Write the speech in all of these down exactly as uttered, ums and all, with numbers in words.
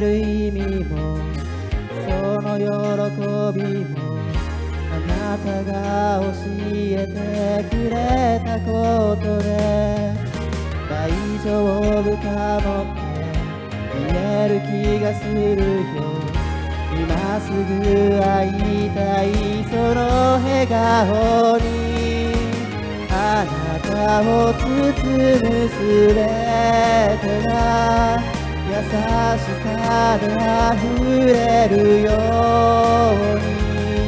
る意味もその喜びもあなたが教えてくれたことで大丈夫かもって言える気がするよ。今すぐ会いたいその笑顔にあなたを包むすべてが優しさで溢れるように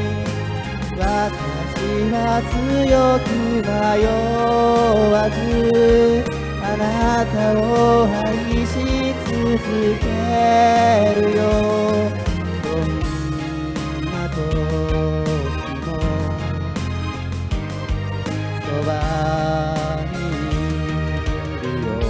私は強く迷わずあなたを愛し続けるよ。どんな時もそばにいるよ。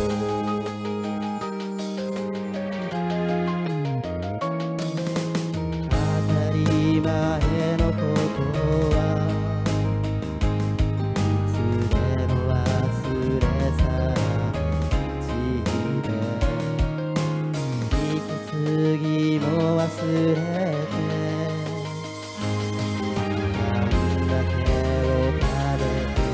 当たり前のことはいつでも忘れ去次も忘れてなんだけを食べて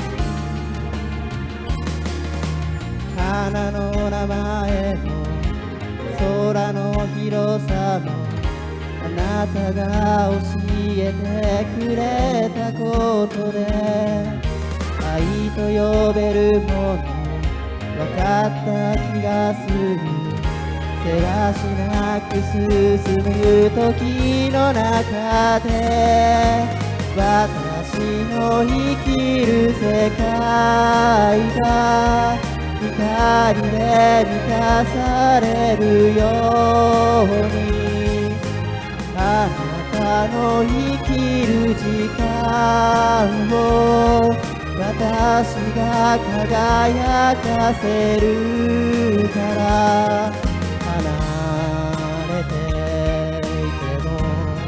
花の名前も空の広さもあなたが教えてくれたことで愛と呼べるもの分かった気がする。せわしなく進む時の中で私の生きる世界が光で満たされるようにあなたの生きる時間を私が輝かせるから離れていても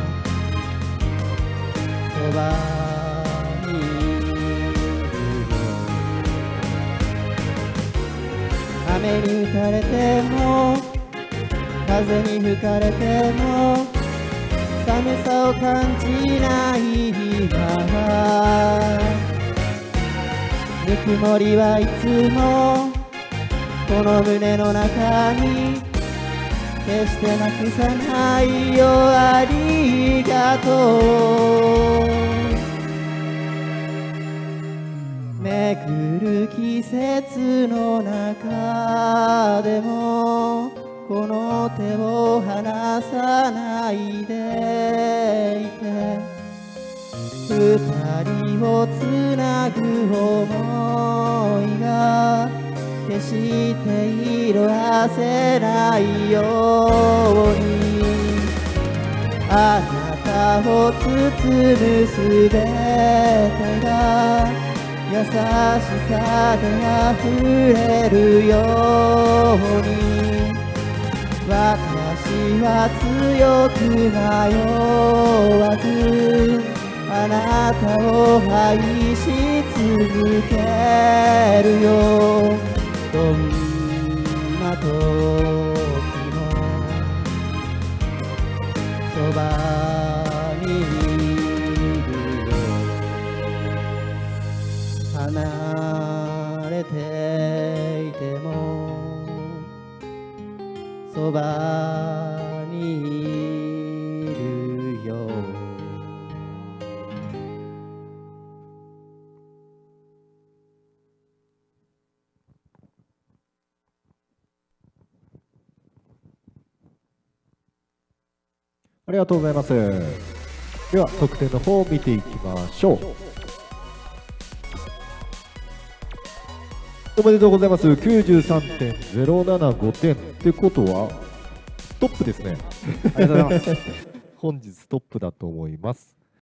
そばにいるよ。雨に打たれても風に吹かれても寒さを感じない今はぬくもりはいつもこの胸の中に決してなくさないよありがとう。巡る季節の中でもこの手を離さないでいて二人をつなぐ想いが決して色あせないようにあなたを包むすべてが優しさで溢れるように私は強く迷わずあなたを愛し続けるよ。どんな時もそばにいるよ。離れていてもそばにいるよ。 ありがとうございます。では得点の方を見ていきましょう。おめでとうございます。きゅうじゅうさんてんゼロななごてんってことはトップですね。 ありがとうございます。 本日トップだと思います。